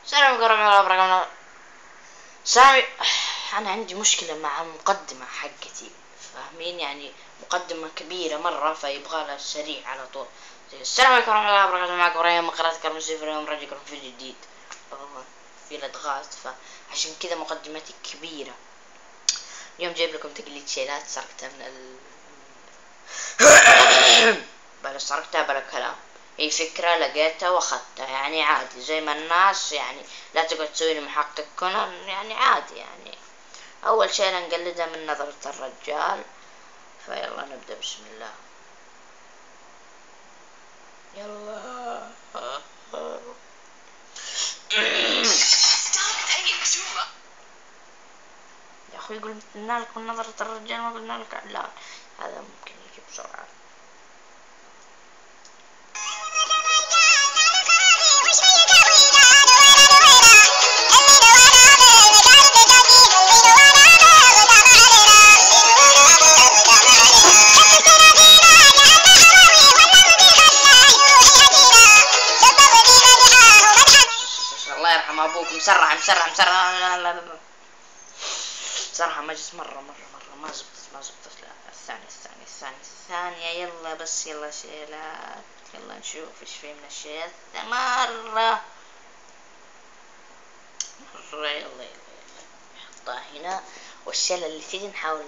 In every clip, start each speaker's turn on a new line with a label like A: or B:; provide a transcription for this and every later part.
A: السلام عليكم ورحمة الله وبركاته. سامي، أنا عندي مشكلة مع المقدمة حقتي، فاهمين؟ يعني مقدمة كبيرة مرة فيبغى لها سريع على طول. السلام عليكم ورحمة الله وبركاته، معكم ريان من قناة كرم سيف. اليوم راجعكم فيديو جديد في الأدغاز، فعشان كذا مقدمتي كبيرة. اليوم جايب لكم تقليد شيلات سرقتها من بلا سرقتها بلا كلام، هي فكرة لقيتها واخدتها، يعني عادي زي ما الناس، يعني لا تقعد تسوي لي محقق كونان، يعني عادي. يعني اول شيء نقلدها من نظرة الرجال، فيلا نبدأ. بسم الله. يلا. يا اخوي قلنا لك من نظرة الرجال، ما قلنا لك لا، هذا ممكن يجي بسرعة. الله يرحم ابوك، مسرع مسرع مسرع. لا لا لا صراحة ما جت مرة ما زبطت. لا، الثانية. يلا بس، يلا شيلات، يلا نشوف ايش في من الشيلات مرة. يلا نحطها هنا، والشيلة اللي تيجي نحاول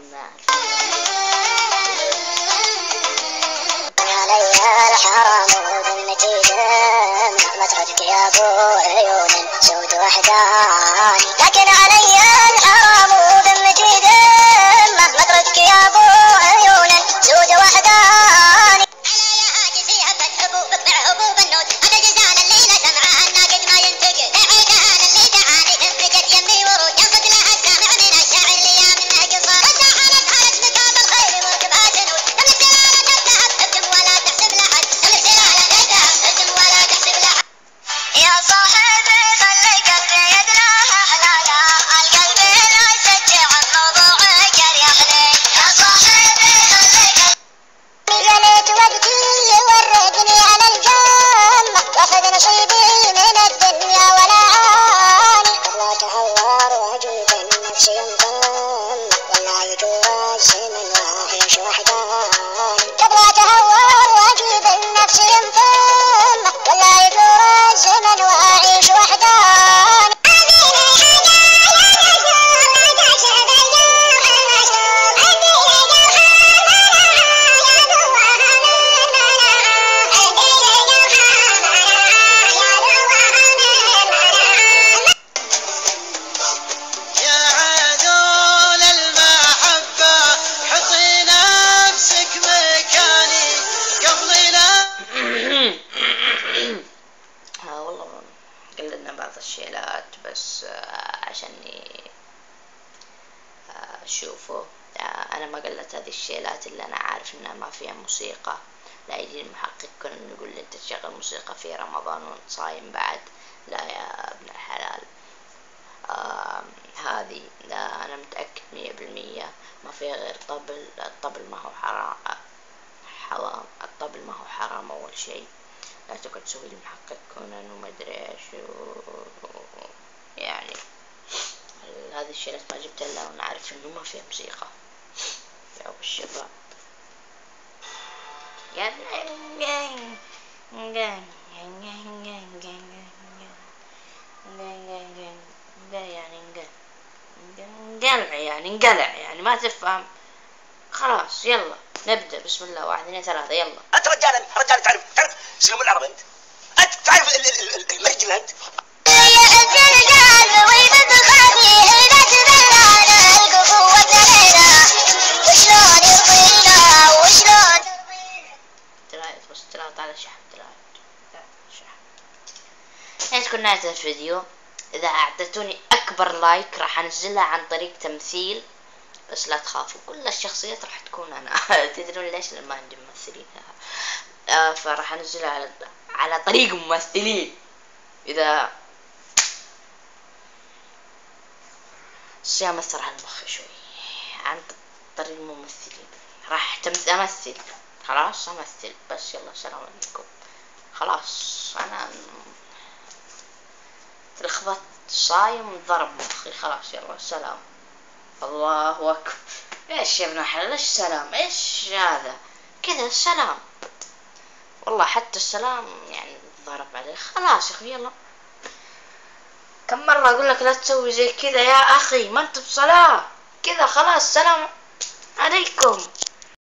A: علي الحرام بالمجيد مترك يا ابو عيون سود وحداني، لكن علي الحرام بالمجيد مترك يا ابو عيون سود وحداني. على هاجس يهبت حبوب اقطع حبوب النود، هذا جزان الليله سمعها الناقد ما ينتقد، العيدان اللي دعاني تنفجت يمي ورود، ينصت لها السامع من الشاعر اللي يا منه قصار، وسحلت حالت بكاب الخير مركبها جنود، تملك سلالة الذهب ابدم ولا تحسب لحد، تملك سلالة الذهب ابدم ولا تحسب لحد. يا صاحبي خلي قلبي يدلاه حلالا، القلب لا يسجع موضوعك اليحلي، يا صاحبي خلي قلبي زنيت وقتي ورقني على الجنة، واخذ نصيبي من الدنيا ولا عاني، قبل اتهور واجوب النفس ينضم، ولا يجوز من واعيش وحداني، قبل اتهور واجوب النفس ينضم، ولا يجوز من واعيش وحداني. والله قلدنا بعض الشيلات بس عشان شوفوا. انا ما قلت هذه الشيلات اللي انا عارف انها ما فيها موسيقى، لا يجي المحقق كنا نقول لي انت تشغل موسيقى في رمضان وانت صايم بعد، لا يا ابن الحلال. هذه انا متأكد 100% ما فيها غير طبل. الطبل ما هو حرام، الطبل ما هو حرام اول شيء، لا تقعد تسوي لي محقق كونان وما ادري ايش يعني. هذه الشيلات ما جبت الا وانا عارف انه ما فيها موسيقى. يا ابو الشباب انقلع يعني ما تفهم. خلاص يلا نبدأ. بسم الله. 1 2 3 يلا.
B: انت رجال تعرف شنو العرب؟ انت تعرف المرجل انت؟
A: بس طلعت على شحن. يعني تكون نهاية الفيديو. إذا أعطيتوني أكبر لايك راح أنزلها عن طريق تمثيل، بس لا تخافوا كل الشخصيات راح تكون أنا. تدرون ليش؟ لأن ما عندي ممثلين، فراح أنزلها على طريق ممثلين. إذا أمثل على المخ شوي عن طريق الممثلين، راح أمثل. خلاص أمثل بس. يلا السلام عليكم. خلاص أنا
C: لخبطت صايم ضرب مخي خلاص يلا سلام. الله أكبر. ايش يا ابن الحلال ايش سلام ايش هذا كذا السلام والله حتى السلام يعني ضرب عليه خلاص يا اخي يلا. كم مرة اقول لك لا تسوي زي كذا يا اخي ما انت بصلاة كذا خلاص سلام عليكم.